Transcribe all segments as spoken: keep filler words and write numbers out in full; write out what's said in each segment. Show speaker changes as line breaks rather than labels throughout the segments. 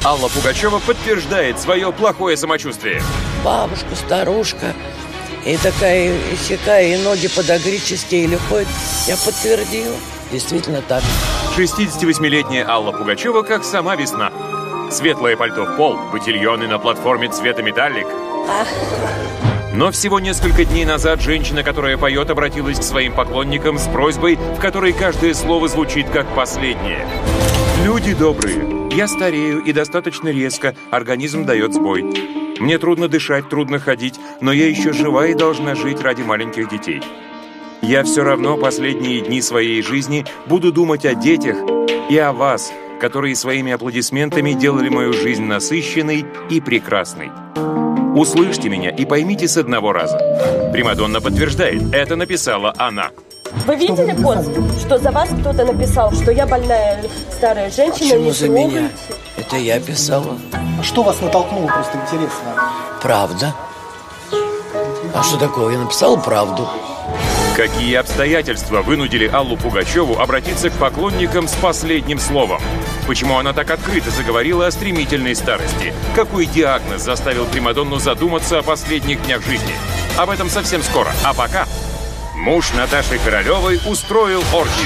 Алла Пугачева подтверждает свое плохое самочувствие.
Бабушка, старушка, и такая, и сякая, и ноги подагрические, или ходит. Я подтвердила. Действительно так.
шестидесятивосьмилетняя Алла Пугачева как сама весна. Светлое пальто в пол, ботильоны на платформе цвета металлик.
Ах.
Но всего несколько дней назад женщина, которая поет, обратилась к своим поклонникам с просьбой, в которой каждое слово звучит как последнее. «Люди добрые, я старею и достаточно резко, организм дает сбой. Мне трудно дышать, трудно ходить, но я еще жива и должна жить ради маленьких детей. Я все равно последние дни своей жизни буду думать о детях и о вас, которые своими аплодисментами делали мою жизнь насыщенной и прекрасной. Услышьте меня и поймите с одного раза». Примадонна подтверждает, это написала она.
Вы видели пост, что за вас кто-то написал, что я больная старая женщина?
Почему
не
за
трогайте?
меня? Это я писала.
А что вас натолкнуло, просто интересно?
Правда. А что такое? Я написала правду.
Какие обстоятельства вынудили Аллу Пугачеву обратиться к поклонникам с последним словом? Почему она так открыто заговорила о стремительной старости? Какой диагноз заставил Примадонну задуматься о последних днях жизни? Об этом совсем скоро. А пока муж Наташи Королевой устроил оргию.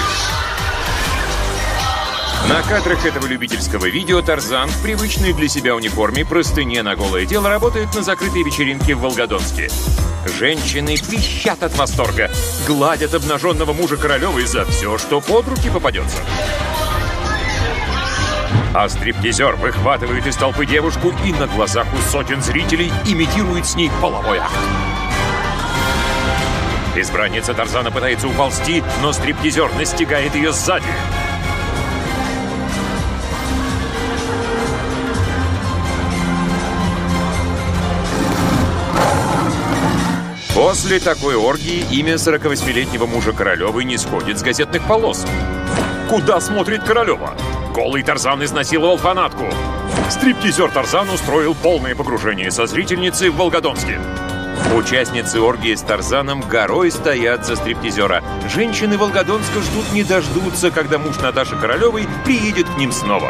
На кадрах этого любительского видео Тарзан в привычной для себя униформе, простыне на голое тело, работает на закрытой вечеринке в Волгодонске. Женщины пищат от восторга, гладят обнаженного мужа Королевой за все, что под руки попадется. А стриптизер выхватывает из толпы девушку и на глазах у сотен зрителей имитирует с ней половой акт. Избранница Тарзана пытается уползти, но стриптизер настигает ее сзади. После такой оргии имя сорокавосьмилетнего мужа Королевой не сходит с газетных полос. Куда смотрит Королева? Голый Тарзан изнасиловал фанатку. Стриптизер Тарзан устроил полное погружение со зрительницей в Волгодонске. Участницы оргии с Тарзаном горой стоят за стриптизера. Женщины Волгодонска ждут не дождутся, когда муж Наташи Королевой приедет к ним снова.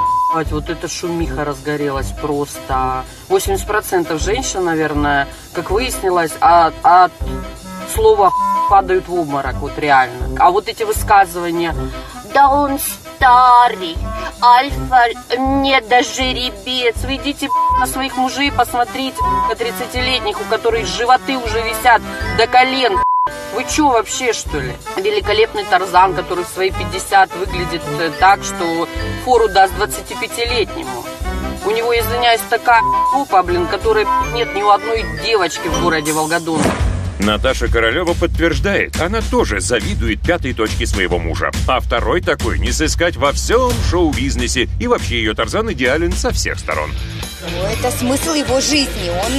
Вот эта шумиха разгорелась просто. восемьдесят процентов женщин, наверное, как выяснилось, от, от слова падают в обморок, вот реально. А вот эти высказывания: да он старый, альфа, не даже жеребец. Вы идите на своих мужей, посмотрите на тридцатилетних, у которых животы уже висят до колен. Вы чё вообще, что ли? Великолепный Тарзан, который в свои пятьдесят выглядит так, что фору даст двадцатипятилетнему. У него, извиняюсь, такая попа, блин, которой нет ни у одной девочки в городе Волгодонск.
Наташа Королева подтверждает, она тоже завидует пятой точке своего мужа. А второй такой не сыскать во всем шоу-бизнесе. И вообще ее Тарзан идеален со всех сторон.
Это смысл его жизни. Он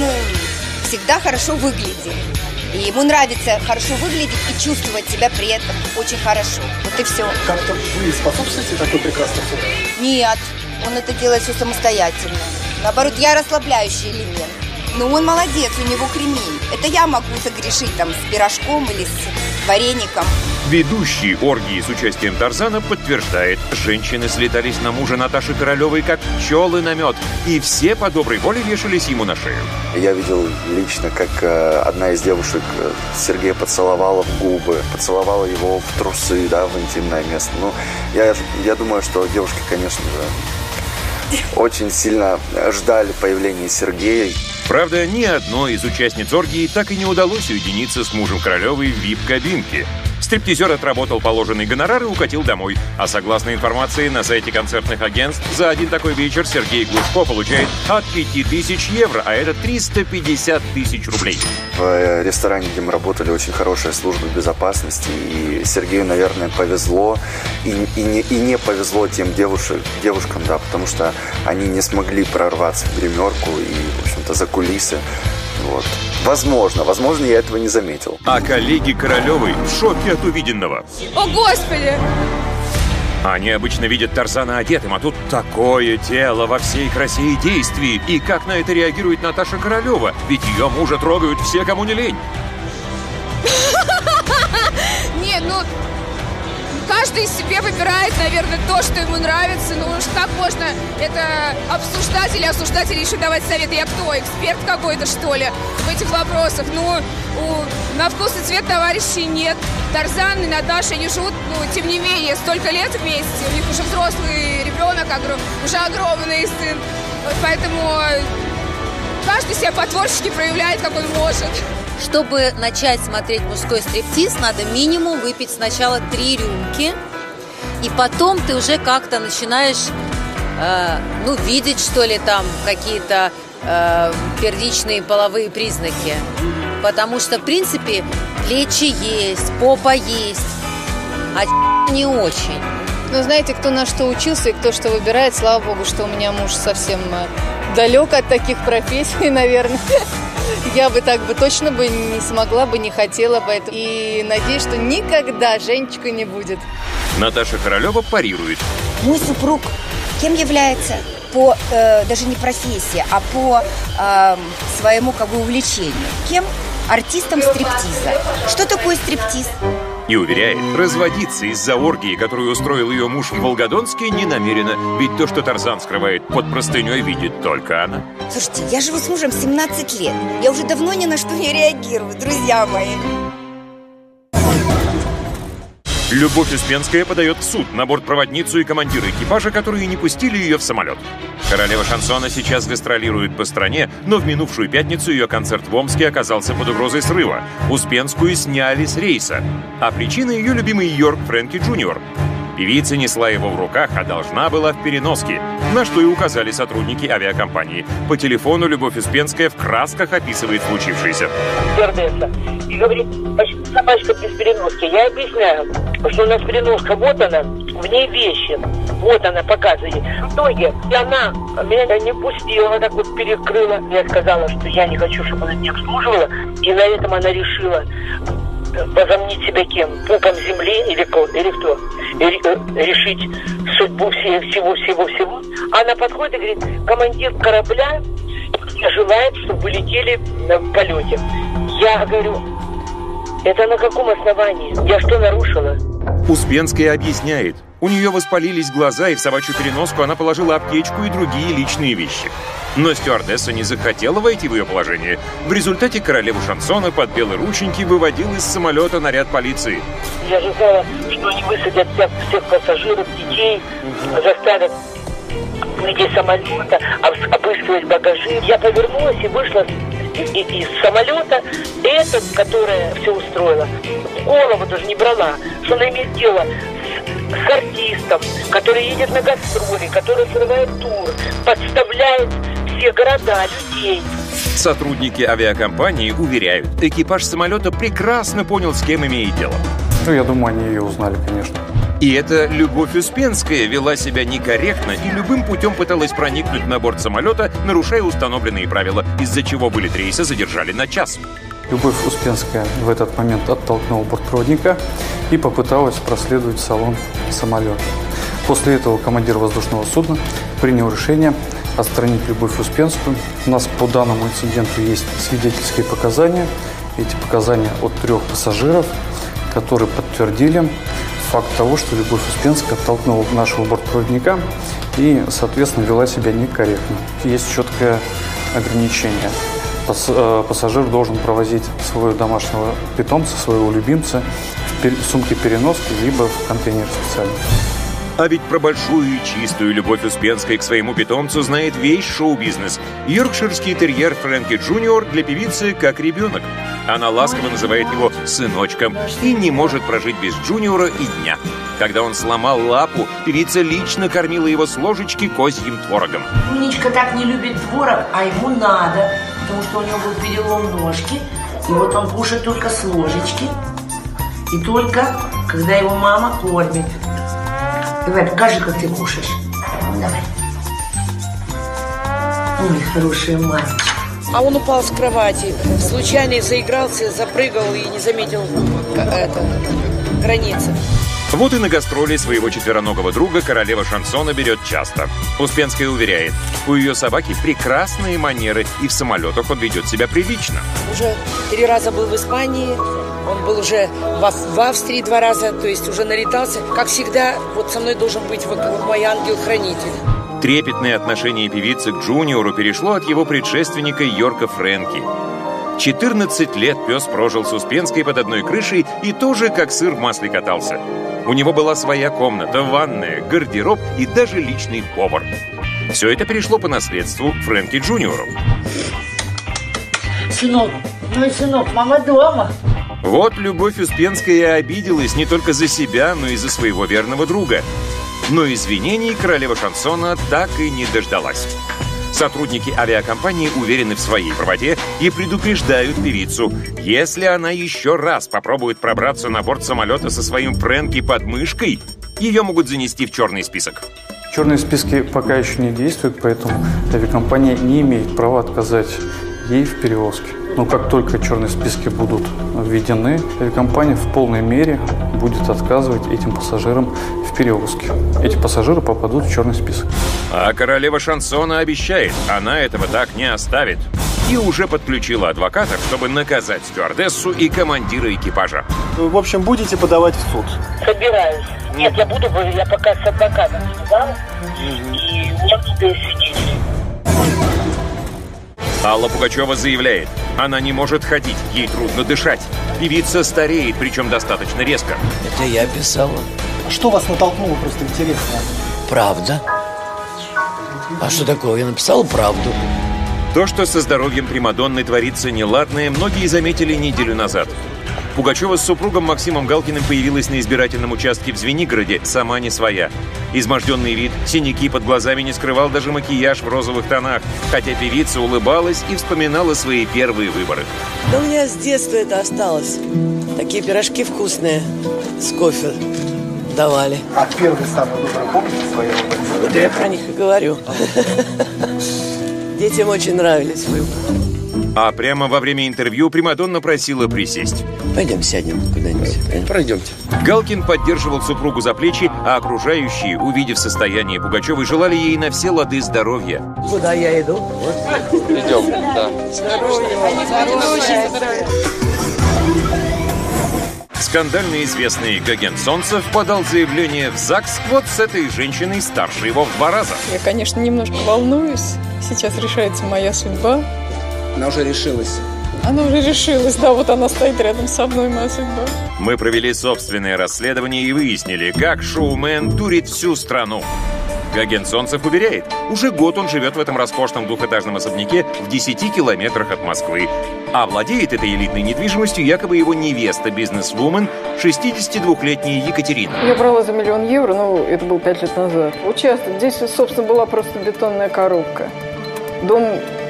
всегда хорошо выглядит. И ему нравится хорошо выглядеть и чувствовать себя при этом очень хорошо. Вот и все.
Как-то вы способствуете такой прекрасной форме?
Нет, он это делает все самостоятельно. Наоборот, я расслабляющий элемент. Но он молодец, у него кремень. Это я могу согрешить там с пирожком или с вареником.
Ведущий оргии с участием Тарзана подтверждает, женщины слетались на мужа Наташи Королевой как пчелы на мед, и все по доброй воле вешались ему на шею.
Я видел лично, как э, одна из девушек э, Сергея поцеловала в губы, поцеловала его в трусы, да, в интимное место. Ну, я, я думаю, что девушки, конечно же, очень сильно ждали появления Сергея.
Правда, ни одной из участниц оргии так и не удалось уединиться с мужем Королевой в вип-кабинке. Стриптизер отработал положенный гонорар и укатил домой. А согласно информации на сайте концертных агентств, за один такой вечер Сергей Глушко получает от пяти тысяч евро, а это триста пятьдесят тысяч рублей.
В ресторане, где мы работали, очень хорошая служба безопасности, и Сергею, наверное, повезло, и, и, не, и не повезло тем девушек, девушкам, да, потому что они не смогли прорваться в гримерку и, в общем-то, за кулисы. Вот. Возможно, возможно, я этого не заметил.
А коллеги Королевой в шоке от увиденного.
О, Господи!
Они обычно видят Тарзана одетым, а тут такое тело во всей красе и действии. И как на это реагирует Наташа Королева? Ведь ее мужа трогают все, кому не лень.
Не, ну... Каждый себе выбирает, наверное, то, что ему нравится. Ну уж как можно это обсуждать или осуждать, или еще давать советы? Я кто, эксперт какой-то, что ли, в этих вопросах? Ну, у, на вкус и цвет товарищей нет. Тарзан и Наташа не живут, ну, тем не менее, столько лет вместе. У них уже взрослый ребенок, уже огромный сын. Поэтому каждый себя по-творчески проявляет, как он может.
Чтобы начать смотреть мужской стриптиз, надо минимум выпить сначала три рюмки, и потом ты уже как-то начинаешь, э, ну, видеть, что ли, там какие-то э, первичные половые признаки. Потому что, в принципе, плечи есть, попа есть, а не очень.
Ну, знаете, кто на что учился и кто что выбирает, слава богу, что у меня муж совсем далек от таких профессий, наверное. Я бы так бы точно бы не смогла бы, не хотела бы. И надеюсь, что никогда Женечка не будет.
Наташа Королева парирует.
Мой супруг кем является? По, э, даже не профессии, а по э, своему как бы увлечению. Кем? Артистом стриптиза. Что такое стриптиз?
И уверяет, разводиться из-за оргии, которую устроил ее муж в Волгодонске, не намерена. Ведь то, что Тарзан скрывает под простыней, видит только она.
Слушайте, я живу с мужем семнадцать лет. Я уже давно ни на что не реагирую, друзья мои.
Любовь Успенская подает в суд на бортпроводницу и командира экипажа, которые не пустили ее в самолет. Королева шансона сейчас гастролирует по стране, но в минувшую пятницу ее концерт в Омске оказался под угрозой срыва. Успенскую сняли с рейса. А причина ее любимый Йорк Фрэнки Джуниор. Певица несла его в руках, а должна была в переноске, на что и указали сотрудники авиакомпании. По телефону Любовь Успенская в красках описывает случившееся.
Стюардесса. И говорит, собачка без переноски. Я объясняю, что у нас переноска, вот она, в ней вещи. Вот она показывает. В итоге она меня не пустила, вот так вот перекрыла. Я сказала, что я не хочу, чтобы она меня обслуживала. И на этом она решила возомнить себя кем? Пупом земли или кто? Или кто? Решить судьбу всего-всего-всего. Она подходит и говорит, командир корабля желает, чтобы вы летели в полете. Я говорю, это на каком основании? Я что нарушила?
Успенская объясняет. У нее воспалились глаза, и в собачью переноску она положила аптечку и другие личные вещи. Но стюардесса не захотела войти в ее положение. В результате королеву шансона под белые рученьки выводил из самолета наряд полиции.
Я же знала, что они высадят всех, всех пассажиров, детей, заставят выйти из самолета, обыскивать багажи. Я повернулась и вышла из самолета. Эта, которая все устроила, в голову даже не брала, что она имеет дело с, с артистом, который едет на гастроли, который срывает тур, подставляет все города, людей.
Сотрудники авиакомпании уверяют, экипаж самолета прекрасно понял, с кем имеет дело.
Ну, я думаю, они ее узнали, конечно.
И эта Любовь Успенская вела себя некорректно и любым путем пыталась проникнуть на борт самолета, нарушая установленные правила, из-за чего вылет рейса задержали на час.
Любовь Успенская в этот момент оттолкнула бортпроводника и попыталась проследовать в салон самолета. После этого командир воздушного судна принял решение отстранить Любовь Успенскую. У нас по данному инциденту есть свидетельские показания. Эти показания от трех пассажиров, которые подтвердили факт того, что Любовь Успенская оттолкнула нашего бортпроводника и, соответственно, вела себя некорректно. Есть четкое ограничение. Пассажир должен провозить своего домашнего питомца, своего любимца в сумке переноски, либо в контейнере специально.
А ведь про большую и чистую Любовь Успенской к своему питомцу знает весь шоу-бизнес. Йоркширский терьер Фрэнки Джуниор для певицы как ребенок. Она ласково называет его сыночком и не может прожить без Джуниора и дня. Когда он сломал лапу, певица лично кормила его с ложечки козьим творогом.
Умничка так не любит творог, а ему надо, потому что у него был перелом ножки. И вот он кушает только с ложечки. И только, когда его мама кормит. Давай, покажи, как ты кушаешь. Давай. Ой, хорошая мать.
А он упал с кровати, случайно заигрался, запрыгал и не заметил это, границы.
Вот и на гастроли своего четвероногого друга королева шансона берет часто. Успенская уверяет, у ее собаки прекрасные манеры, и в самолетах он ведет себя прилично.
Уже три раза был в Испании, Он был уже в, в Австрии два раза, то есть уже налетался. Как всегда, вот со мной должен быть вот мой ангел-хранитель.
Трепетное отношение певицы к Джуниору перешло от его предшественника Йорка Фрэнки. четырнадцать лет пес прожил с Успенской под одной крышей и тоже как сыр в масле катался. У него была своя комната, ванная, гардероб и даже личный повар. Все это перешло по наследству Фрэнки Джуниору.
Сынок, ну и сынок, мама дома.
Вот Любовь Успенская обиделась не только за себя, но и за своего верного друга. Но извинений королева шансона так и не дождалась. Сотрудники авиакомпании уверены в своей правоте и предупреждают певицу. Если она еще раз попробует пробраться на борт самолета со своим Фрэнки под мышкой, ее могут занести в черный список.
Черные списки пока еще не действуют, поэтому авиакомпания не имеет права отказать ей в перевозке. Но как только черные списки будут введены, авиакомпания в полной мере будет отказывать этим пассажирам в перевозке. Эти пассажиры попадут в черный список.
А королева шансона обещает, она этого так не оставит. И уже подключила адвокатов, чтобы наказать стюардессу и командира экипажа.
Вы, в общем, будете подавать в суд?
Собираюсь. Нет, я буду, я пока с адвокатом связалась, и у меня тут свидетель.
Алла Пугачева заявляет, она не может ходить, ей трудно дышать. Певица стареет, причем достаточно резко.
Это я писала.
А что вас натолкнуло, просто интересно?
Правда. А что такое? Я написала правду.
То, что со здоровьем примадонны творится неладное, многие заметили неделю назад. Пугачева с супругом Максимом Галкиным появилась на избирательном участке в Звенигороде сама не своя. Изможденный вид, синяки под глазами не скрывал даже макияж в розовых тонах, хотя певица улыбалась и вспоминала свои первые выборы.
Да у меня с детства это осталось. Такие пирожки вкусные с кофе давали.
А первый самый выбор помните свои выборы?
Да я про них и говорю. Детям очень нравились выборы.
А прямо во время интервью примадонна просила присесть.
Пойдем сядем куда-нибудь. Пройдемте.
Галкин поддерживал супругу за плечи, а окружающие, увидев состояние Пугачевой, желали ей на все лады здоровья.
Куда я иду?
Идем, да.
Скандально известный Гоген Солнцев подал заявление в ЗАГС вот с этой женщиной, старше его в два раза.
Я, конечно, немножко волнуюсь. Сейчас решается моя судьба.
Она уже решилась.
Она уже решилась, да, вот она стоит рядом со мной, моя судьба.
Мы провели собственное расследование и выяснили, как шоумен турит всю страну. Гоген Солнцев уверяет, уже год он живет в этом роскошном двухэтажном особняке в десяти километрах от Москвы. А владеет этой элитной недвижимостью якобы его невеста, бизнес-вумен, шестидесятидвухлетняя Екатерина.
Я брала за миллион евро, ну, это было пять лет назад. Участок, здесь, собственно, была просто бетонная коробка. Дом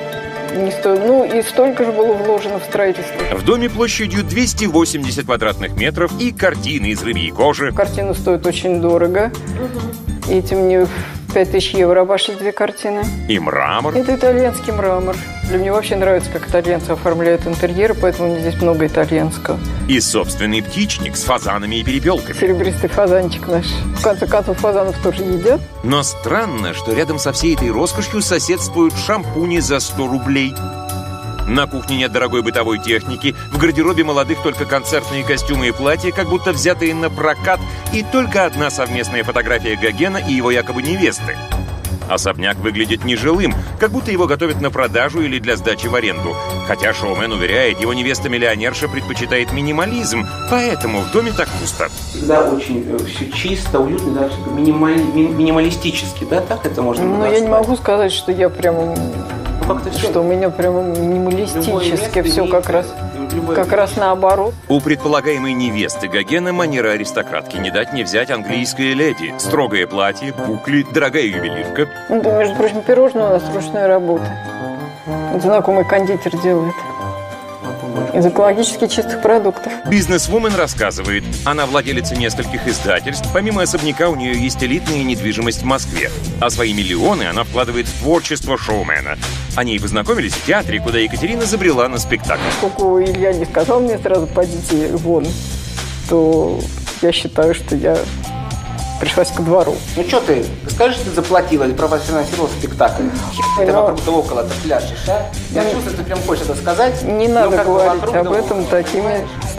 не стоил, ну, и столько же было вложено в строительство.
В доме площадью двести восемьдесят квадратных метров и картины из рыбьей кожи.
Картина стоит очень дорого. И этим мне пять тысяч евро обошлись две картины.
И мрамор.
Это итальянский мрамор. Для меня вообще нравится, как итальянцы оформляют интерьеры, поэтому у меня здесь много итальянского.
И собственный птичник с фазанами и перепелками.
Серебристый фазанчик наш. В конце концов, фазанов тоже едят.
Но странно, что рядом со всей этой роскошью соседствуют шампуни за сто рублей. На кухне нет дорогой бытовой техники, в гардеробе молодых только концертные костюмы и платья, как будто взятые на прокат, и только одна совместная фотография Гогена и его якобы невесты. Особняк выглядит нежилым, как будто его готовят на продажу или для сдачи в аренду. Хотя шоумен уверяет, его невеста-миллионерша предпочитает минимализм, поэтому в доме так пусто.
Всегда очень все чисто, уютно, даже минимали, ми, минималистически, да? Так это можно
Ну,
назвать?
я не могу сказать, что я прямо...
Как-то все.
Что у меня прямо минималистически, все как раз, как раз наоборот.
У предполагаемой невесты Гогена манера аристократки. Не дать не взять английская леди. Строгое платье, букли, дорогая ювелирка.
Ну, да, между прочим, пирожное у нас ручная работа. Знакомый кондитер делает. Из экологически чистых продуктов.
Бизнес-вумен рассказывает, она владелица нескольких издательств. Помимо особняка у нее есть элитная недвижимость в Москве. А свои миллионы она вкладывает в творчество шоумена. Они познакомились в театре, куда Екатерина забрела на спектакль.
Поскольку Илья не сказал мне сразу «пойдите вон», то я считаю, что я пришлась ко двору.
Ну что ты, скажи, что ты заплатила или профинансировала спектакль? Хер ты вокруг да около-то пляшешь, а? Я чувствую, что ты прям хочешь это сказать.
Не надо говорить об этом такими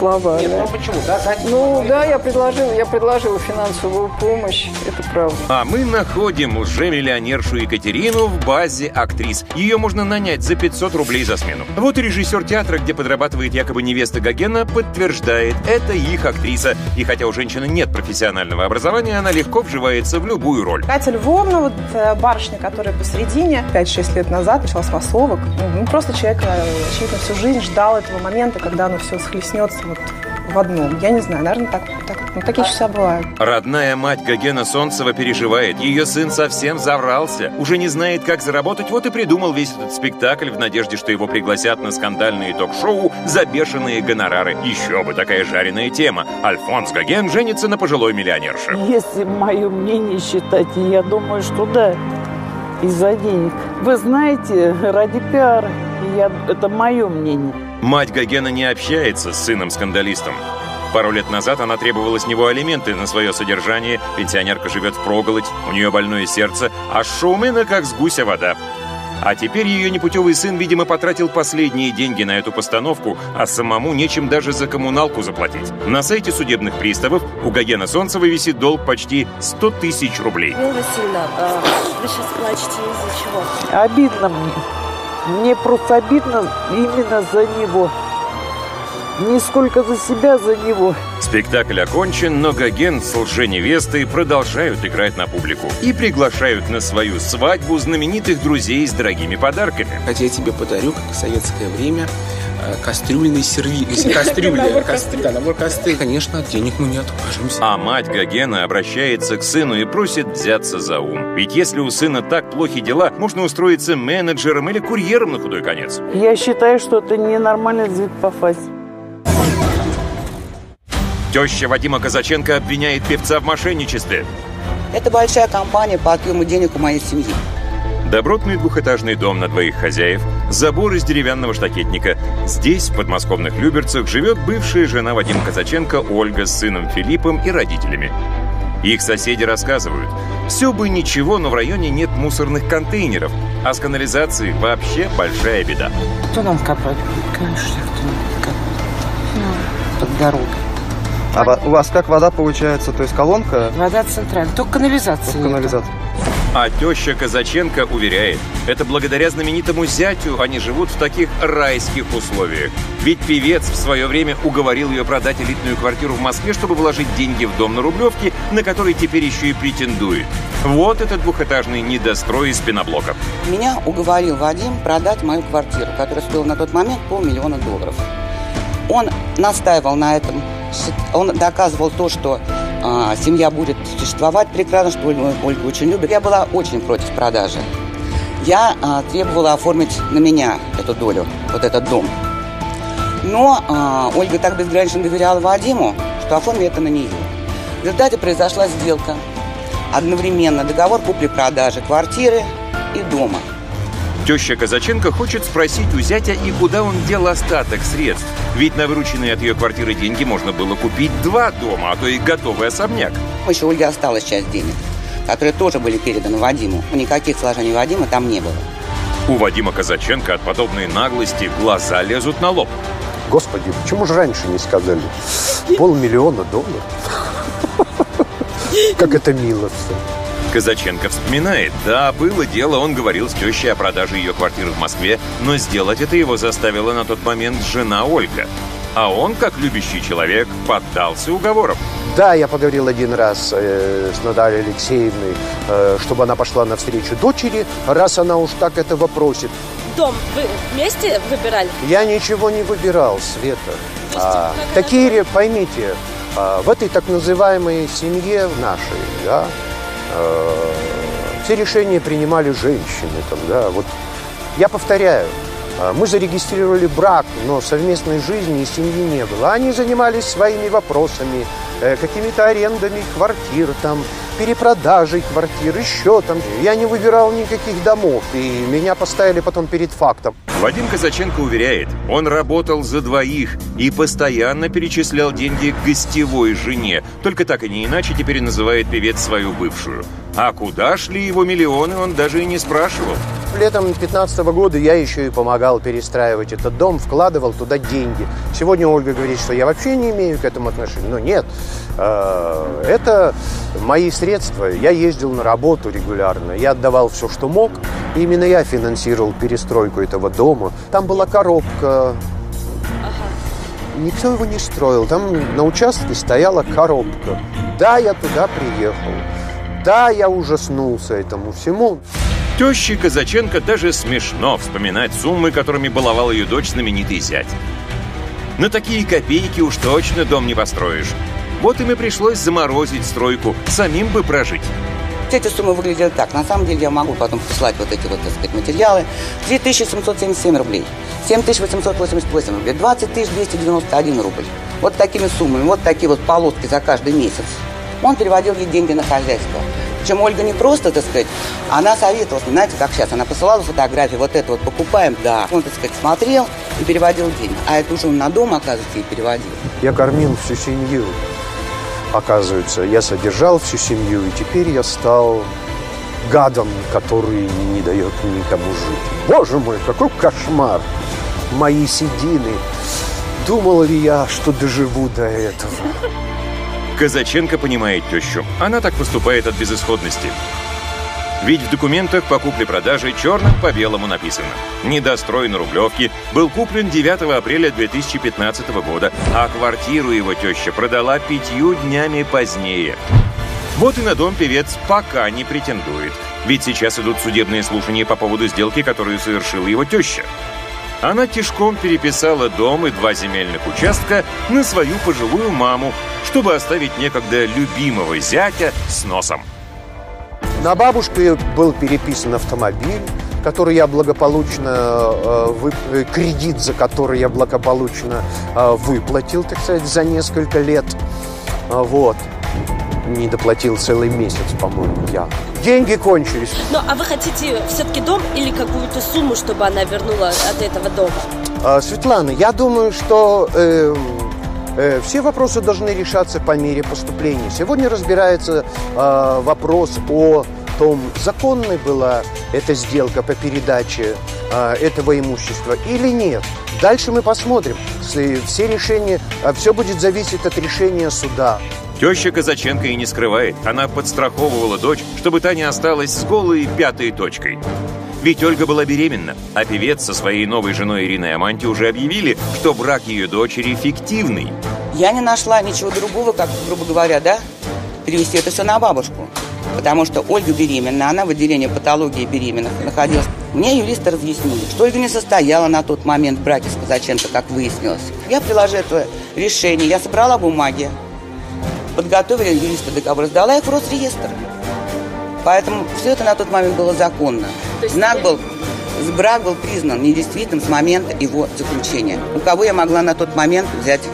слова.
Нет,
да?
ну почему? Да, да,
Ну да, я предложила, я предложила финансовую помощь, это правда.
А мы находим уже миллионершу Екатерину в базе актрис. Ее можно нанять за пятьсот рублей за смену. Вот и режиссер театра, где подрабатывает якобы невеста Гогена, подтверждает, это их актриса. И хотя у женщины нет профессионального образования, она легко вживается в любую роль.
Катя Львовна, вот барышня, которая посередине, пять-шесть лет назад пришла с массовок. Ну, просто человек, очевидно, всю жизнь ждал этого момента, когда оно все схлестнется вот в одном. Я не знаю, наверное, так, так, ну, такие часа бывают.
Родная мать Гогена Солнцева переживает. Ее сын совсем заврался. Уже не знает, как заработать, вот и придумал весь этот спектакль в надежде, что его пригласят на скандальные ток-шоу за бешеные гонорары. Еще бы, такая жареная тема. Альфонс Гоген женится на пожилой миллионерше.
Если мое мнение считать, я думаю, что да, из-за денег. Вы знаете, ради пиара, я, это мое мнение.
Мать Гогена не общается с сыном-скандалистом. Пару лет назад она требовала с него алименты на свое содержание. Пенсионерка живет впроголодь, у нее больное сердце, а с шоумена как с гуся вода. А теперь ее непутевый сын, видимо, потратил последние деньги на эту постановку, а самому нечем даже за коммуналку заплатить. На сайте судебных приставов у Гогена Солнцева висит долг почти сто тысяч рублей.
Людмила Васильевна, а вы сейчас плачете из-за чего?
Обидно мне. Мне просто обидно именно за него. Не сколько за себя, за него.
Спектакль окончен, но Гоген с лженевестой продолжают играть на публику и приглашают на свою свадьбу знаменитых друзей с дорогими подарками.
Хотя я тебе подарю, как в советское время, кастрюльный сервиз. Если кастрюля, кастрюля, набор кастрюль. Конечно, от денег мы не откажемся.
А мать Гогена обращается к сыну и просит взяться за ум. Ведь если у сына так плохи дела, можно устроиться менеджером или курьером на худой конец.
Я считаю, что это ненормальный звук по фазе.
Теща Вадима Казаченко обвиняет певца в мошенничестве.
Это большая компания по отъему денег у моей семьи.
Добротный двухэтажный дом на двоих хозяев, забор из деревянного штакетника. Здесь, в подмосковных Люберцах, живет бывшая жена Вадима Казаченко Ольга с сыном Филиппом и родителями. Их соседи рассказывают, все бы ничего, но в районе нет мусорных контейнеров, а с канализацией вообще большая беда.
Кто нам копать? Конечно, кто нам копать. Под дорогой.
А у вас как вода получается? То есть колонка?
Вода центральная, только канализация.
Только канализация.
А теща Казаченко уверяет, это благодаря знаменитому зятю они живут в таких райских условиях. Ведь певец в свое время уговорил ее продать элитную квартиру в Москве, чтобы вложить деньги в дом на Рублевке, на который теперь еще и претендует. Вот этот двухэтажный недострой из пеноблоков.
Меня уговорил Вадим продать мою квартиру, которая стоила на тот момент полмиллиона долларов. Он настаивал на этом. Он доказывал то, что э, семья будет существовать прекрасно, что Ольга, Ольга очень любит. Я была очень против продажи. Я э, требовала оформить на меня эту долю, вот этот дом. Но э, Ольга так безгранично доверяла Вадиму, что оформили это на нее. В результате произошла сделка. Одновременно договор купли-продажи квартиры и дома.
Теща Казаченко хочет спросить у зятя, и куда он дел остаток средств. Ведь на вырученные от ее квартиры деньги можно было купить два дома, а то и готовый особняк.
Еще у Ольги осталась часть денег, которые тоже были переданы Вадиму. Никаких вложений Вадима там не было.
У Вадима Казаченко от подобной наглости глаза лезут на лоб.
Господи, почему же раньше не сказали? Полмиллиона долларов? Как это мило все.
Казаченко вспоминает. Да, было дело, он говорил с тещей о продаже ее квартиры в Москве, но сделать это его заставила на тот момент жена Ольга. А он, как любящий человек, поддался уговорам.
Да, я поговорил один раз э, с Натальей Алексеевной, э, чтобы она пошла навстречу дочери, раз она уж так этого просит.
Дом вы вместе выбирали?
Я ничего не выбирал, Света. А, такие, поймите, а, в этой так называемой семье нашей, да, все решения принимали женщины. Там, да. Вот я повторяю, мы зарегистрировали брак, но совместной жизни и семьи не было. Они занимались своими вопросами, какими-то арендами квартир, там, перепродажей квартир, еще там. Я не выбирал никаких домов, и меня поставили потом перед фактом.
Вадим Казаченко уверяет, он работал за двоих и постоянно перечислял деньги к гостевой жене. Только так и не иначе теперь называет певец свою бывшую. А куда шли его миллионы, он даже и не спрашивал.
летом пятнадцатого года я еще и помогал перестраивать этот дом, вкладывал туда деньги. Сегодня Ольга говорит, что я вообще не имею к этому отношения. Но нет, это мои средства. Я ездил на работу регулярно, я отдавал все, что мог. И именно я финансировал перестройку этого дома. Там была коробка. Никто его не строил. Там на участке стояла коробка. Да, я туда приехал. Да, я ужаснулся этому всему.
Теще Казаченко даже смешно вспоминать суммы, которыми баловал ее дочь знаменитый зять. На такие копейки уж точно дом не построишь. Вот им и пришлось заморозить стройку, самим бы прожить.
Эти суммы выглядели так. На самом деле я могу потом прислать вот эти вот, так сказать, материалы. три тысячи семьсот семьдесят семь рублей, семь тысяч восемьсот восемьдесят восемь рублей, двадцать тысяч двести девяносто один рубль. Вот такими суммами, вот такие вот полоски за каждый месяц. Он переводил ей деньги на хозяйство. Причем Ольга не просто, так сказать, она советовалась, знаете, как сейчас, она посылала фотографии, вот это вот покупаем, да. Он, так сказать, смотрел и переводил деньги. А это уже он на дом, оказывается, и переводил.
Я кормил всю семью. Оказывается, я содержал всю семью, и теперь я стал гадом, который не дает никому жить. Боже мой, какой кошмар! Мои седины. Думал ли я, что доживу до этого?
Казаченко понимает тещу. Она так поступает от безысходности. Ведь в документах по купле-продаже черным по белому написано: недострой на Рублевке был куплен девятого апреля две тысячи пятнадцатого года, а квартиру его теща продала пятью днями позднее. Вот и на дом певец пока не претендует. Ведь сейчас идут судебные слушания по поводу сделки, которую совершила его теща. Она тишком переписала дом и два земельных участка на свою пожилую маму, чтобы оставить некогда любимого зятя с носом.
На бабушке был переписан автомобиль, который я благополучно, э, вы, кредит за который я благополучно э, выплатил, так сказать, за несколько лет. А, вот. Не доплатил целый месяц, по-моему, я. Деньги кончились.
Ну, а вы хотите все-таки дом или какую-то сумму, чтобы она вернула от этого дома?
А, Светлана, я думаю, что э, э, все вопросы должны решаться по мере поступления. Сегодня разбирается э, вопрос о том, законной была эта сделка по передаче э, этого имущества или нет. Дальше мы посмотрим. Все решения, все будет зависеть от решения суда.
Теща Казаченко и не скрывает. Она подстраховывала дочь, чтобы та не осталась с голой пятой точкой. Ведь Ольга была беременна, а певец со своей новой женой Ириной Аманти уже объявили, что брак ее дочери фиктивный.
Я не нашла ничего другого, как, грубо говоря, да, перевести это все на бабушку. Потому что Ольга беременна, она в отделении патологии беременных находилась. Мне юристы разъяснили, что Ольга не состояла на тот момент в браке с Казаченко, как выяснилось. Я приложила это решение, я собрала бумаги, подготовили юристы договор, сдала их в Росреестр. Поэтому все это на тот момент было законно. Знак был, брак был признан недействительным с момента его заключения. У кого я могла на тот момент взять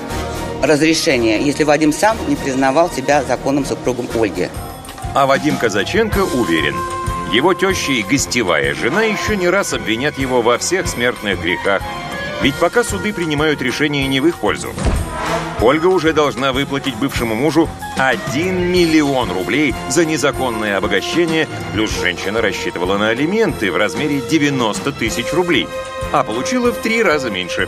разрешение, если Вадим сам не признавал себя законным супругом Ольги?
А Вадим Казаченко уверен, его теща и гостевая жена еще не раз обвинят его во всех смертных грехах. Ведь пока суды принимают решения не в их пользу. Ольга уже должна выплатить бывшему мужу один миллион рублей за незаконное обогащение, плюс женщина рассчитывала на алименты в размере девяносто тысяч рублей, а получила в три раза меньше.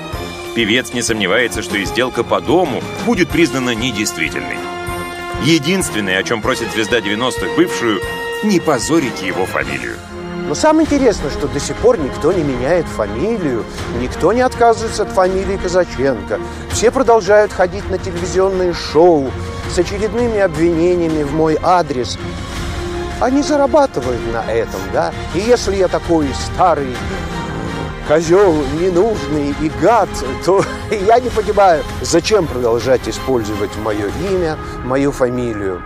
Певец не сомневается, что и сделка по дому будет признана недействительной. Единственное, о чем просит звезда девяностых бывшую, не позорить его фамилию.
Но самое интересное, что до сих пор никто не меняет фамилию, никто не отказывается от фамилии Казаченко. Все продолжают ходить на телевизионные шоу с очередными обвинениями в мой адрес. Они зарабатывают на этом, да? И если я такой старый козел, ненужный и гад, то я не понимаю, зачем продолжать использовать мое имя, мою фамилию.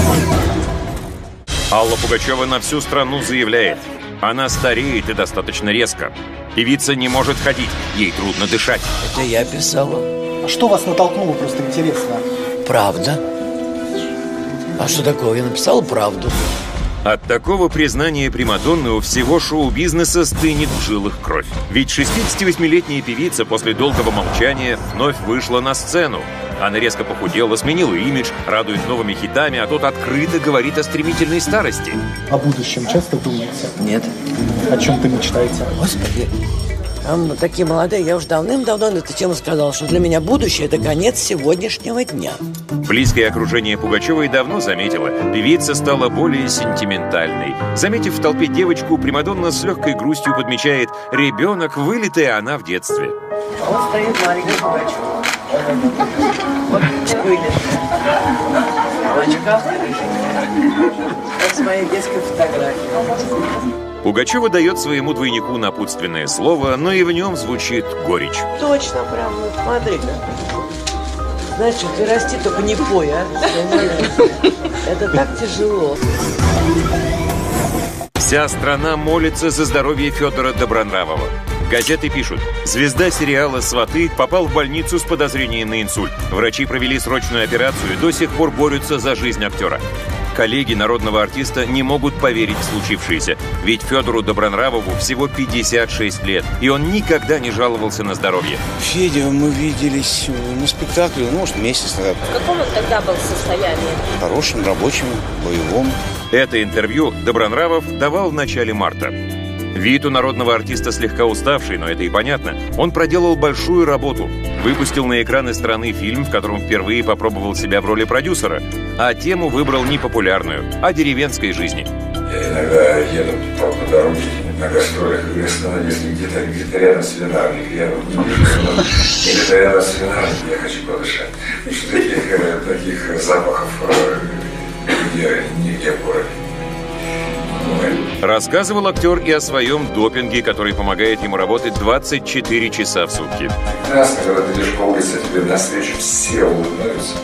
Алла Пугачева на всю страну заявляет: она стареет и достаточно резко. Певица не может ходить, ей трудно дышать.
Это я писала.
А что вас натолкнуло, просто интересно?
Правда. А что такое? Я написала правду.
От такого признания примадонны у всего шоу-бизнеса стынет в жилах кровь. Ведь шестидесятивосьмилетняя певица после долгого молчания вновь вышла на сцену. Она резко похудела, сменила имидж, радует новыми хитами, а тот открыто говорит о стремительной старости.
О будущем часто думаете?
Нет.
О чем-то мечтаете?
Господи, а мы такие молодые, я уже давным-давно на эту тему сказала, что для меня будущее – это конец сегодняшнего дня.
Близкое окружение Пугачевой давно заметило, певица стала более сентиментальной. Заметив в толпе девочку, примадонна с легкой грустью подмечает: ребенок, вылитая она в детстве.
А вот стоит Мария Пугачева. Вот вылитая. Очках рыжий. Это с моей детской фотографией.
Пугачева дает своему двойнику напутственное слово, но и в нем звучит горечь.
Точно, прям, вот смотри-ка. Знаешь, что, ты расти, только не пой, а? Это так тяжело.
Вся страна молится за здоровье Федора Добронравова. Газеты пишут: звезда сериала «Сваты» попал в больницу с подозрением на инсульт. Врачи провели срочную операцию и до сих пор борются за жизнь актера. Коллеги народного артиста не могут поверить в случившееся, ведь Федору Добронравову всего пятьдесят шесть лет, и он никогда не жаловался на здоровье.
Федя, мы виделись на спектакле, ну, может, месяц назад.
В каком он тогда был состоянии?
Хорошим, рабочим, боевом.
Это интервью Добронравов давал в начале марта. Вид у народного артиста слегка уставший, но это и понятно. Он проделал большую работу. Выпустил на экраны страны фильм, в котором впервые попробовал себя в роли продюсера. А тему выбрал непопулярную, о деревенской жизни.
Я иногда еду по, по дороге на гастролях и остановлюсь где-то где рядом с винарником. Я не вижу, но где-то рядом с винарником я хочу подышать. Потому что таких, таких запахов нигде, нигде в городе.
Рассказывал актер и о своем допинге, который помогает ему работать двадцать четыре часа в сутки.
Прекрасно, когда ты идешь по улице, тебе навстречу все улыбаются.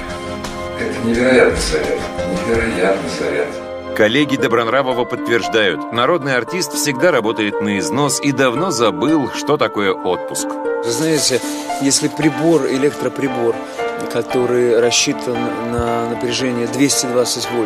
Это невероятный заряд, невероятный заряд.
Коллеги Добронравова подтверждают, народный артист всегда работает на износ и давно забыл, что такое отпуск.
Вы знаете, если прибор, электроприбор, который рассчитан на напряжение двести двадцать вольт,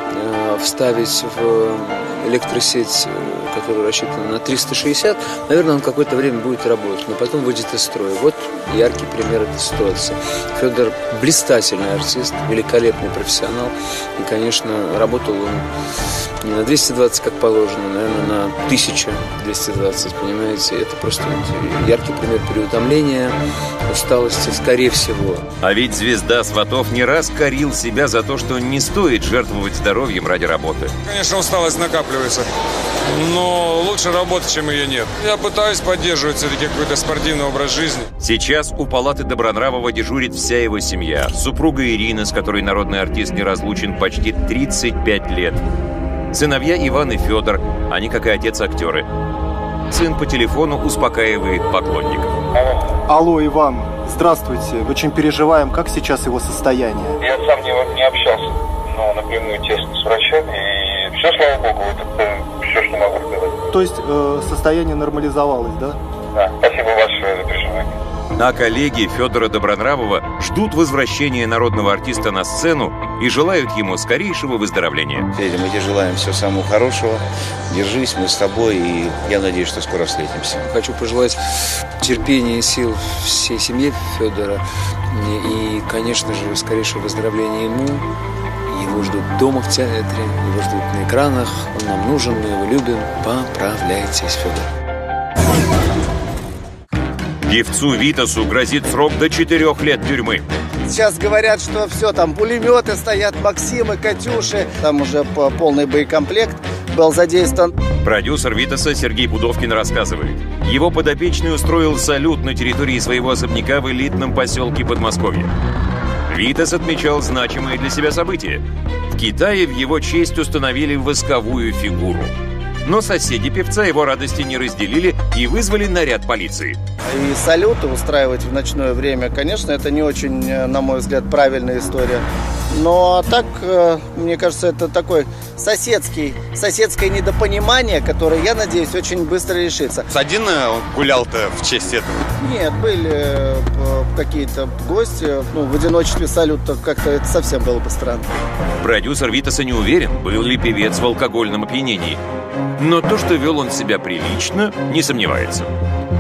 вставить в электросеть, которая рассчитана на триста шестьдесят, наверное, он какое-то время будет работать, но потом выйдет из строя. Вот яркий пример этой ситуации. Федор блистательный артист, великолепный профессионал. И, конечно, работал он не на двести двадцать, как положено, наверное, на тысячу двести двадцать, понимаете? Это просто яркий пример переутомления, усталости, скорее всего.
А ведь звезда «Сватов» не раз корил себя за то, что не стоит жертвовать здоровьем ради работы.
Конечно, усталость накапливается, но лучше работать, чем ее нет. Я пытаюсь поддерживать все-таки какой-то спортивный образ жизни.
Сейчас у палаты Добронравова дежурит вся его семья. Супруга Ирина, с которой народный артист неразлучен почти тридцать пять лет. Сыновья Иван и Федор, они, как и отец, актеры. Сын по телефону успокаивает поклонников.
Алло, Иван, здравствуйте. Очень переживаем, как сейчас его состояние.
Я сам не, не общался, но напрямую тесно с врачами, и все, слава богу, это все, что могу сказать.
То есть э, состояние нормализовалось, да?
Да, спасибо большое за переживание.
А коллеги Федора Добронравова ждут возвращения народного артиста на сцену и желают ему скорейшего выздоровления.
Федя, мы тебе желаем всего самого хорошего. Держись, мы с тобой, и я надеюсь, что скоро встретимся.
Хочу пожелать терпения и сил всей семье Федора. И, конечно же, скорейшего выздоровления ему. Его ждут дома в театре, его ждут на экранах. Он нам нужен, мы его любим. Поправляйтесь, Федор.
Певцу Витасу грозит срок до четырех лет тюрьмы.
Сейчас говорят, что все, там пулеметы стоят, Максимы, Катюши. Там уже полный боекомплект был задействован.
Продюсер Витаса Сергей Пудовкин рассказывает. Его подопечный устроил салют на территории своего особняка в элитном поселке Подмосковья. Витас отмечал значимые для себя события. В Китае в его честь установили восковую фигуру. Но соседи певца его радости не разделили и вызвали наряд полиции.
И салюты устраивать в ночное время, конечно, это не очень, на мой взгляд, правильная история. Но так, мне кажется, это такой соседский, соседское недопонимание, которое, я надеюсь, очень быстро решится.
Один он гулял-то в честь этого?
Нет, были какие-то гости. Ну, в одиночестве салют-то как-то это совсем было бы странно.
Продюсер Витаса не уверен, был ли певец в алкогольном опьянении. Но то, что вел он себя прилично, не сомневается.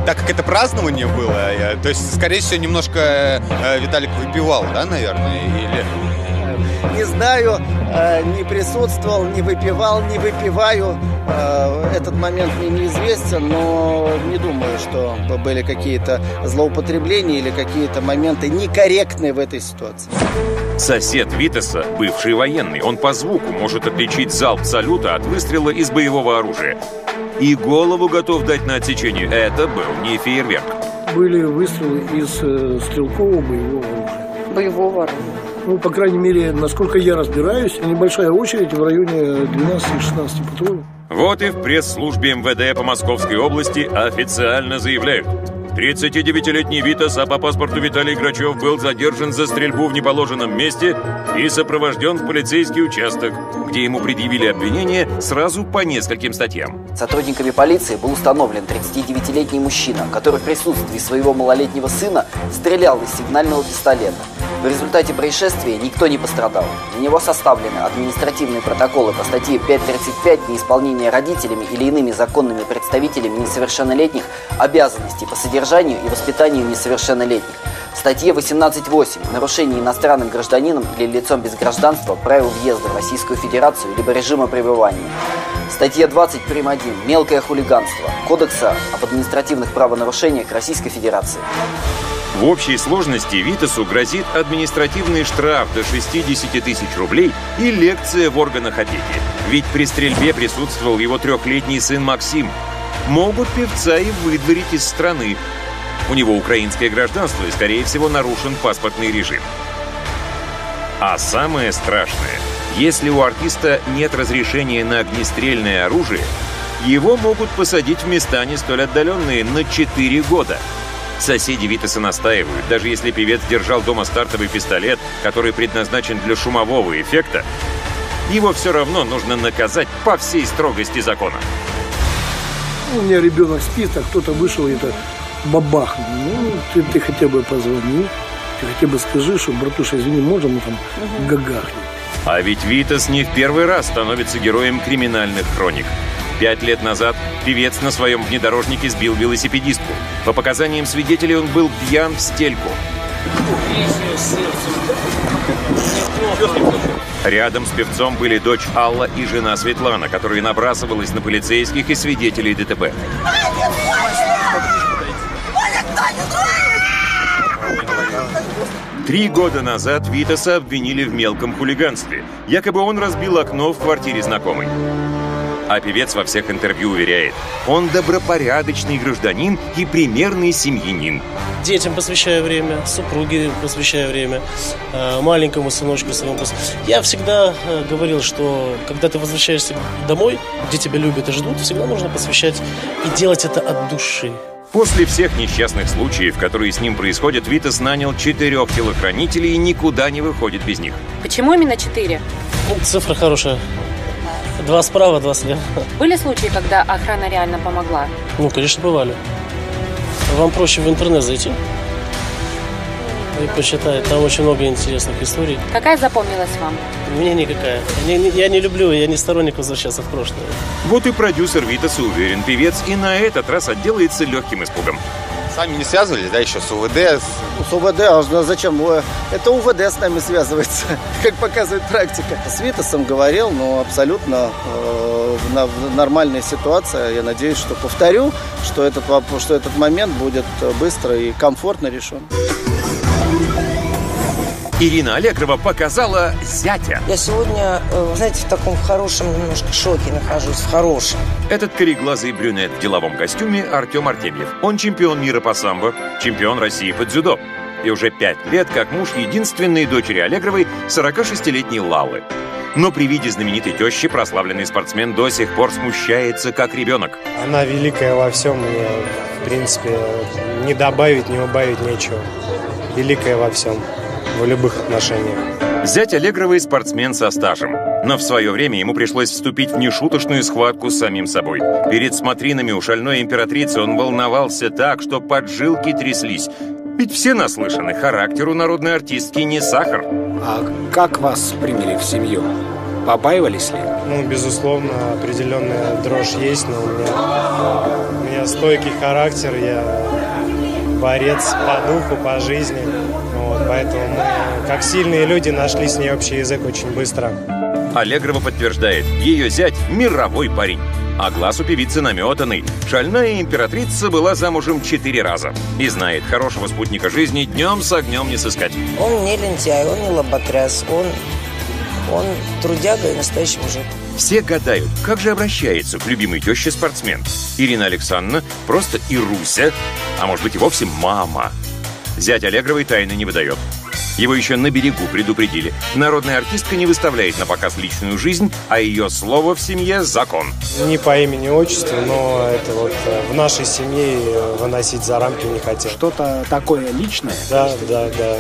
так как это празднование было, я, то есть, скорее всего, немножко э, Виталик выпивал, да, наверное, или...
Не знаю, э, не присутствовал, не выпивал, не выпиваю. Э, этот момент мне неизвестен, но не думаю, что были какие-то злоупотребления или какие-то моменты некорректные в этой ситуации.
Сосед Витаса, бывший военный, он по звуку может отличить залп салюта от выстрела из боевого оружия. И голову готов дать на отсечение. Это был не фейерверк.
Были выстрелы из э, стрелкового боевого оружия.
Боевого оружия.
Ну, по крайней мере, насколько я разбираюсь, небольшая очередь в районе двенадцати-шестнадцати патронов.
Вот и в пресс-службе эм вэ дэ по Московской области официально заявляют. тридцатидевятилетний Витас, а по паспорту Виталий Грачев, был задержан за стрельбу в неположенном месте и сопровожден в полицейский участок, где ему предъявили обвинение сразу по нескольким статьям.
Сотрудниками полиции был установлен тридцатидевятилетний мужчина, который в присутствии своего малолетнего сына стрелял из сигнального пистолета. В результате происшествия никто не пострадал. Для него составлены административные протоколы по статье пять тридцать пять «Неисполнение родителями или иными законными представителями несовершеннолетних обязанностей по содержанию и воспитанию несовершеннолетних». В статье восемнадцать восемь «Нарушение иностранным гражданином или лицом без гражданства правил въезда в Российскую Федерацию либо режима пребывания». Статья двадцать прим. один «Мелкое хулиганство» Кодекса об административных правонарушениях Российской Федерации.
В общей сложности Витасу грозит административный штраф до шестидесяти тысяч рублей и лекция в органах опеки. Ведь при стрельбе присутствовал его трехлетний сын Максим. Могут певца и выдворить из страны. У него украинское гражданство и, скорее всего, нарушен паспортный режим. А самое страшное, если у артиста нет разрешения на огнестрельное оружие, его могут посадить в места не столь отдаленные на четыре года. Соседи Витаса настаивают, даже если певец держал дома стартовый пистолет, который предназначен для шумового эффекта, его все равно нужно наказать по всей строгости закона.
У меня ребенок спит, а кто-то вышел и это бабахнул. Ну, ты, ты хотя бы позвони, ты хотя бы скажи, что, братуша, извини, можно мы там угу. гагахнем.
А ведь Витас не в первый раз становится героем криминальных хроник. Пять лет назад певец на своем внедорожнике сбил велосипедистку. По показаниям свидетелей, он был пьян в стельку. Рядом с певцом были дочь Алла и жена Светлана, которая набрасывалась на полицейских и свидетелей ДТП. Три года назад Витаса обвинили в мелком хулиганстве. Якобы он разбил окно в квартире знакомой. А певец во всех интервью уверяет, он добропорядочный гражданин и примерный семьянин.
Детям посвящаю время, супруге посвящаю время, маленькому сыночку своему. Я всегда говорил, что когда ты возвращаешься домой, где тебя любят и ждут, всегда нужно посвящать и делать это от души.
После всех несчастных случаев, которые с ним происходят, Витас нанял четырех телохранителей и никуда не выходит без них.
Почему именно четыре?
Ну, цифра хорошая. Два справа, два слева.
Были случаи, когда охрана реально помогла?
Ну, конечно, бывали. Вам проще в интернет зайти и почитать. Там очень много интересных историй.
Какая запомнилась вам?
Мне никакая. Я не, я не люблю, я не сторонник возвращаться в прошлое.
Вот и продюсер Витаса уверен, певец и на этот раз отделается легким испугом.
Сами не связывались, да, еще с УВД?
С УВД, а зачем? Это УВД с нами связывается, как показывает практика. С Витасом говорил, но абсолютно э, нормальная ситуация. Я надеюсь, что повторю, что этот, что этот момент будет быстро и комфортно решен.
Ирина Аллегрова показала зятя.
Я сегодня, знаете, в таком хорошем немножко шоке нахожусь, в хорошем.
Этот кореглазый брюнет в деловом костюме Артем Артемьев. Он чемпион мира по самбо, чемпион России по дзюдо. И уже пять лет как муж единственной дочери Аллегровой, сорокашестилетней Лалы. Но при виде знаменитой тещи прославленный спортсмен до сих пор смущается, как ребенок.
Она великая во всем, мне, в принципе, не добавить, не убавить нечего. Великая во всем. В любых отношениях.
Зять Аллегровой спортсмен со стажем. Но в свое время ему пришлось вступить в нешуточную схватку с самим собой. Перед смотринами у шальной императрицы он волновался так, что поджилки тряслись. Ведь все наслышаны, характер у народной артистки не сахар.
А как вас приняли в семью? Побаивались ли?
Ну, безусловно, определенная дрожь есть, но у меня, у меня стойкий характер, я борец по духу, по жизни. Вот, поэтому мы, как сильные люди, нашли с ней общий язык очень быстро.
Аллегрова подтверждает, ее зять – мировой парень. А глаз у певицы наметанный. Шальная императрица была замужем четыре раза. И знает, хорошего спутника жизни днем с огнем не сыскать.
Он не лентяй, он не лоботряс, он, он трудяга и настоящий мужик.
Все гадают, как же обращается к любимой теще спортсмен. Ирина Александровна просто Ируся, а может быть и вовсе мама. Зять Аллегровой тайны не выдает. Его еще на берегу предупредили. Народная артистка не выставляет на показ личную жизнь, а ее слово в семье – закон.
Не по имени-отчеству, но это вот в нашей семье выносить за рамки не хотел.
Что-то такое личное?
Да, да, да.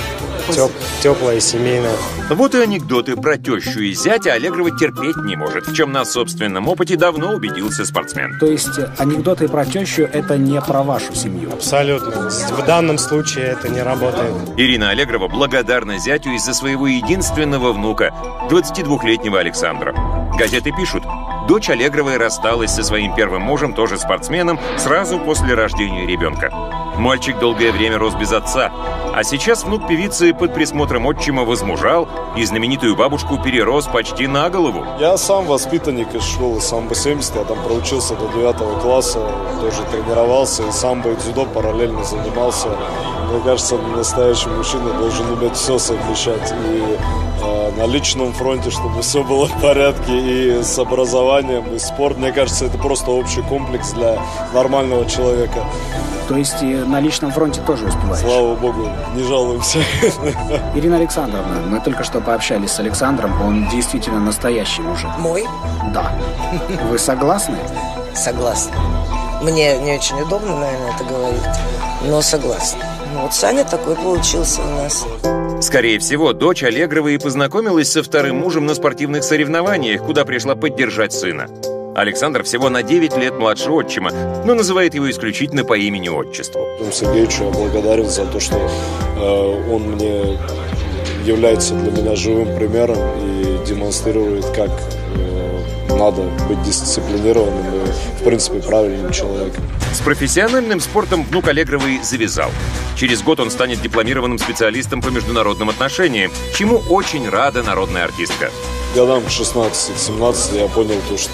Теп, теплое, семейное.
Вот и анекдоты про тещу и зятя Аллегрова терпеть не может, в чем на собственном опыте давно убедился спортсмен.
То есть анекдоты про тещу – это не про вашу семью?
Абсолютно. В данном случае это не работает.
Ирина Аллегрова благодарна зятю из-за своего единственного внука, двадцатидвухлетнего Александра. Газеты пишут, дочь Аллегровой рассталась со своим первым мужем, тоже спортсменом, сразу после рождения ребенка. Мальчик долгое время рос без отца, а сейчас внук певицы под присмотром отчима возмужал и знаменитую бабушку перерос почти на голову.
Я сам воспитанник из школы самбо семьдесят, я там проучился до девятого класса, тоже тренировался, и самбо и дзюдо параллельно занимался. Мне кажется, настоящий мужчина должен уметь все совмещать, и э, на личном фронте, чтобы все было в порядке, и с образованием, и спорт. Мне кажется, это просто общий комплекс для нормального человека.
То есть и на личном фронте тоже успеваешь?
Слава богу, не жалуемся.
Ирина Александровна, мы только что пообщались с Александром, он действительно настоящий мужик.
Мой?
Да. Вы согласны?
Согласна. Мне не очень удобно, наверное, это говорить, но согласна. Ну, вот Саня такой получился у нас.
Скорее всего, дочь Аллегровой и познакомилась со вторым мужем на спортивных соревнованиях, куда пришла поддержать сына. Александр всего на девять лет младше отчима, но называет его исключительно по имени-отчеству.
Сергеевичу я благодарен за то, что э, он мне является для меня живым примером и демонстрирует, как э, надо быть дисциплинированным и, в принципе, правильным человеком.
С профессиональным спортом внук Аллегровой завязал. Через год он станет дипломированным специалистом по международным отношениям, чему очень рада народная артистка.
Годам к шестнадцати-семнадцати я понял то, что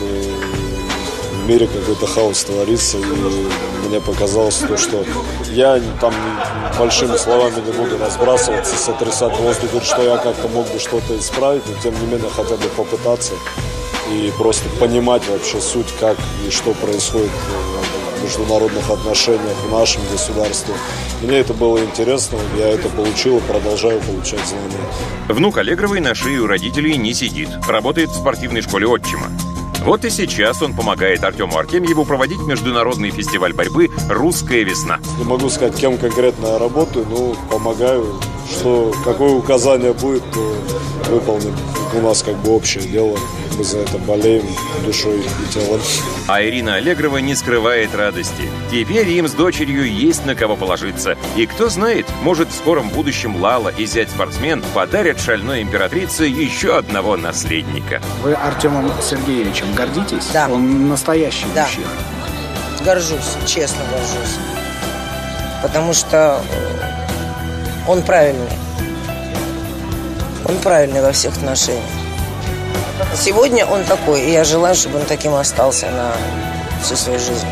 в мире какой-то хаос творится, и мне показалось то, что я там большими словами не буду разбрасываться, сотрясать воздух, что я как-то мог бы что-то исправить, но тем не менее хотя бы попытаться и просто понимать вообще суть, как и что происходит в международных отношениях в нашем государстве. Мне это было интересно, я это получил и продолжаю получать знания.
Внук Аллегровой на шее у родителей не сидит, работает в спортивной школе отчима. Вот и сейчас он помогает Артему Артемьеву проводить международный фестиваль борьбы «Русская весна».
Не могу сказать, кем конкретно я работаю, но помогаю. Что, какое указание будет, то выполним. У нас как бы общее дело. Мы за это болеем душой и телом.
А Ирина Аллегрова не скрывает радости. Теперь им с дочерью есть на кого положиться. И кто знает, может в скором будущем Лала и зять-спортсмен подарят шальной императрице еще одного наследника.
Вы Артемом Сергеевичем гордитесь?
Да.
Он настоящий
да.
мужчина.
Горжусь, честно горжусь. Потому что он правильный. Он правильный во всех отношениях. Сегодня он такой, и я желаю, чтобы он таким остался на всю свою жизнь.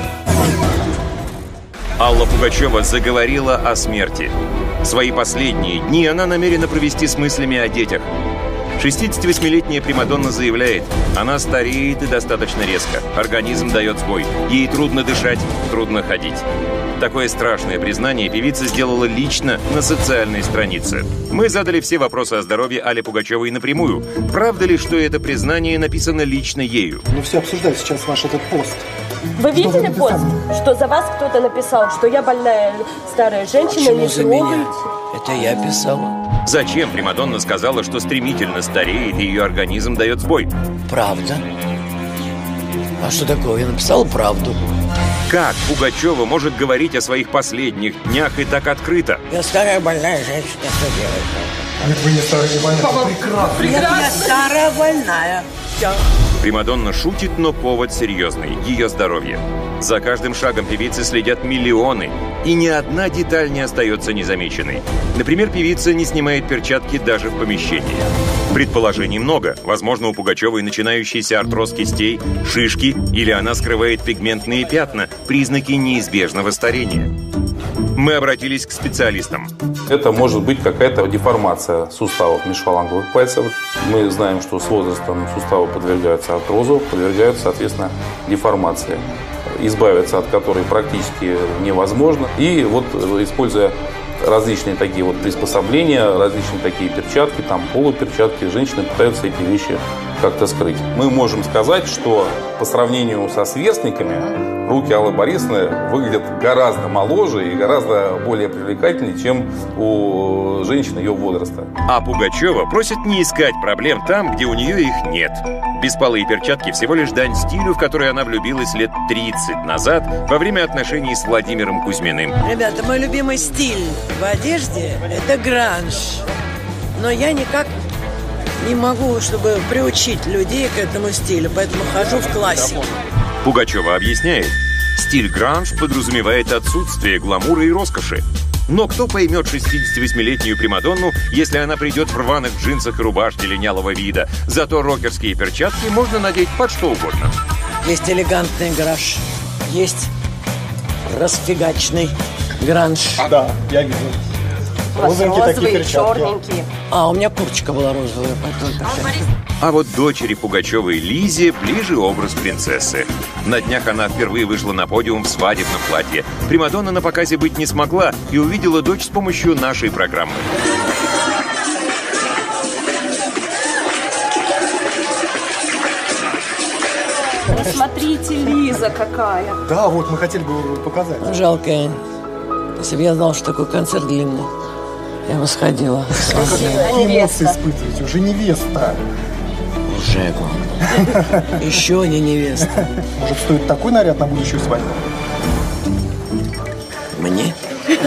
Алла Пугачева заговорила о смерти. Свои последние дни она намерена провести с мыслями о детях. шестидесятивосьмилетняя примадонна заявляет, она стареет и достаточно резко. Организм дает сбой. Ей трудно дышать, трудно ходить. Такое страшное признание певица сделала лично на социальной странице. Мы задали все вопросы о здоровье Алле Пугачевой напрямую. Правда ли, что это признание написано лично ею?
Ну все обсуждают сейчас ваш этот пост.
Вы видели пост, что за вас кто-то написал, что я больная старая женщина, не трогайте?
Это я писала.
Зачем примадонна сказала, что стремительно стареет и ее организм дает сбой?
Правда. А что такое? Я написала правду.
Как Пугачева может говорить о своих последних днях и так открыто?
Я старая больная женщина, что делать?
А ведь вы не старая, не больная.
Прекрасно. Прекрасно. Я старая больная. Все.
Примадонна шутит, но повод серьезный – ее здоровье. За каждым шагом певицы следят миллионы, и ни одна деталь не остается незамеченной. Например, певица не снимает перчатки даже в помещении. Предположений много. Возможно, у Пугачевой начинающийся артроз кистей, шишки, или она скрывает пигментные пятна, признаки неизбежного старения. Мы обратились к специалистам.
Это может быть какая-то деформация суставов межфаланговых пальцев. Мы знаем, что с возрастом суставы подвергаются артрозу, подвергаются, соответственно, деформации, избавиться от которой практически невозможно. И вот, используя различные такие вот приспособления, различные такие перчатки, там полуперчатки, женщины пытаются эти вещи как-то скрыть. Мы можем сказать, что по сравнению со сверстниками руки Аллы Борисовны выглядят гораздо моложе и гораздо более привлекательнее, чем у женщин ее возраста.
А Пугачева просит не искать проблем там, где у нее их нет. Бесполые перчатки всего лишь дань стилю, в который она влюбилась лет тридцать назад во время отношений с Владимиром Кузьминым.
Ребята, мой любимый стиль в одежде – это гранж. Но я никак не могу, чтобы приучить людей к этому стилю, поэтому хожу в классику.
Пугачева объясняет, стиль гранж подразумевает отсутствие гламура и роскоши. Но кто поймет шестидесятивосьмилетнюю Примадонну, если она придет в рваных джинсах и рубашке линялого вида? Зато рокерские перчатки можно надеть под что угодно.
Есть элегантный гранж, есть расфигачный гранж.
Да, я видел.
Розовые, такие черненькие.
А, у меня курточка была розовая, поэтому перчатки.
А вот дочери Пугачевой Лизе ближе образ принцессы. На днях она впервые вышла на подиум в свадебном платье. Примадонна на показе быть не смогла и увидела дочь с помощью нашей программы.
Смотрите, Лиза какая.
Да, вот мы хотели бы показать.
Жалко. Если бы я знала, что такой концерт длинный, я бы сходила.
Какие эмоции испытываете? Уже невеста.
Уже, еще не невеста.
Может, стоит такой наряд на будущую свадьбу?
Мне?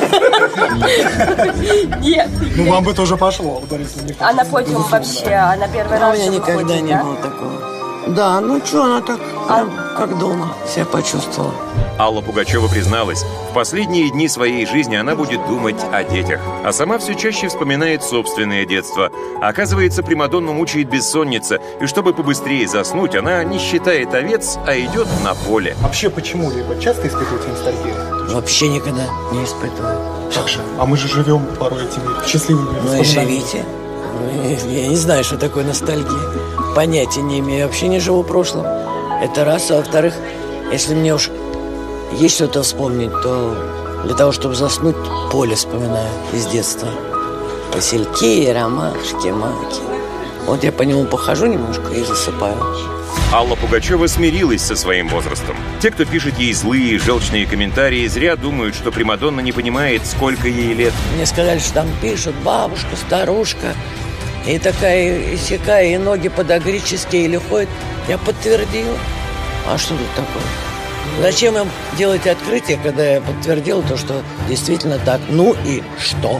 Нет.
Ну, вам бы тоже пошло, Борис.
А на подиум вообще, она первый раз.
У меня никогда не было такого. Да, ну что, она так, прям, как дома себя почувствовала.
Алла Пугачева призналась, в последние дни своей жизни она будет думать о детях, а сама все чаще вспоминает собственное детство. Оказывается, Примадонну мучает бессонница, и чтобы побыстрее заснуть, она не считает овец, а идет на поле.
Вообще, почему? Либо часто испытываете ностальгию?
Вообще никогда не испытываю.
Как же? А мы же живем порой этими счастливыми
воспоминаниями. Ну и живите. Я не знаю, что такое ностальгия. Понятия не имею. Я вообще не живу в прошлом. Это раз. А во-вторых, если мне уж есть что-то вспомнить, то для того, чтобы заснуть, поле вспоминаю из детства. Васильки, ромашки, маки. Вот я по нему похожу немножко и засыпаю.
Алла Пугачева смирилась со своим возрастом. Те, кто пишет ей злые, желчные комментарии, зря думают, что Примадонна не понимает, сколько ей лет.
Мне сказали, что там пишут бабушка, старушка, и такая, и сякая, и ноги подагрические, или ходит. Я подтвердил. А что тут такое? Зачем им делать открытие, когда я подтвердил то, что действительно так? Ну и что?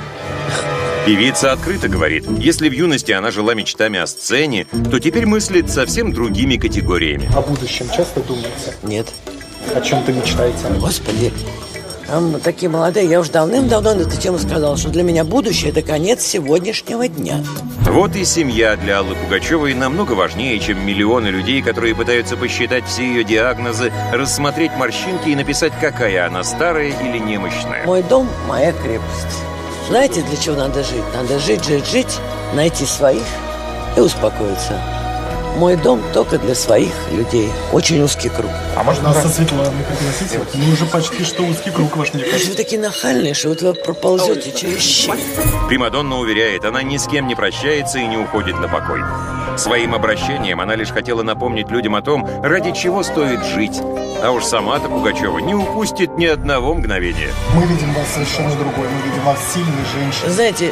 Певица открыто говорит, если в юности она жила мечтами о сцене, то теперь мыслит совсем другими категориями.
О будущем часто думаете?
Нет.
О чем-то мечтаете?
Господи, мы такие молодые. Я уже давным-давно на эту тему сказала, что для меня будущее – это конец сегодняшнего дня.
Вот и семья для Аллы Пугачевой намного важнее, чем миллионы людей, которые пытаются посчитать все ее диагнозы, рассмотреть морщинки и написать, какая она, старая или немощная.
Мой дом – моя крепость. Знаете, для чего надо жить? Надо жить, жить, жить, найти своих и успокоиться. Мой дом только для своих людей. Очень узкий круг.
А можно нас со Светланой пригласить? Мы уже почти что узкий круг ваш, мне кажется.
Вы такие нахальные, что вот вы проползете через щель.
Примадонна уверяет, она ни с кем не прощается и не уходит на покой. Своим обращением она лишь хотела напомнить людям о том, ради чего стоит жить. А уж сама-то Пугачева не упустит ни одного мгновения.
Мы видим вас совершенно другой. Мы видим вас сильной женщиной.
Знаете,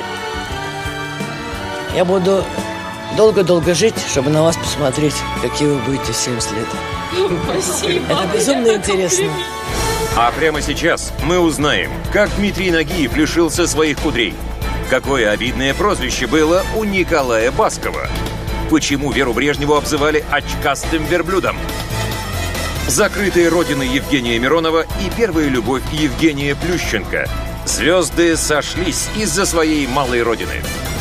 я буду долго-долго жить, чтобы на вас посмотреть, какие вы будете в семьдесят лет.
Спасибо.
Это безумно интересно.
А прямо сейчас мы узнаем, как Дмитрий Нагиев лишился своих кудрей. Какое обидное прозвище было у Николая Баскова. Почему Веру Брежневу обзывали очкастым верблюдом? Закрытые родины Евгения Миронова и первая любовь Евгения Плющенко. Звезды сошлись из-за своей малой родины.